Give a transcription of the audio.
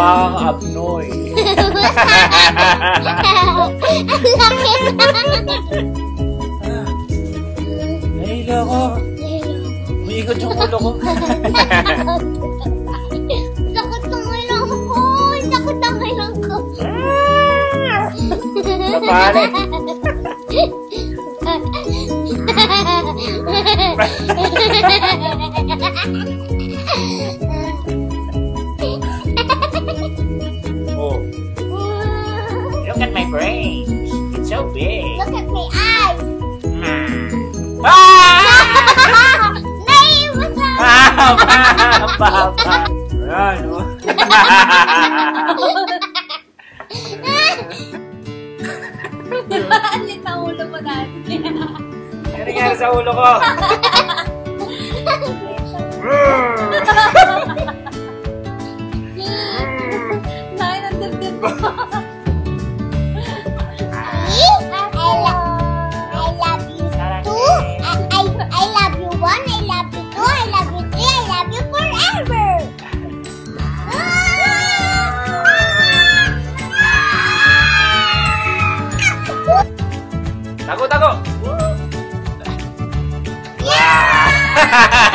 Mukha kang abnoy. Nahilo ko. Umiikot yung ulo ko. Sakot ng ilong ko. Sakot ng ilong ko. Napali. Oh. Look at my brain. It's so big. Look at my eyes. Papa. Ano? Alit na ulo mo dati. Ano nangyari sa ulo ko? Nain ang dibdib mo. I love you 1, I love you 2, I love you 3, I love you forever. Tago, tago! Yeah!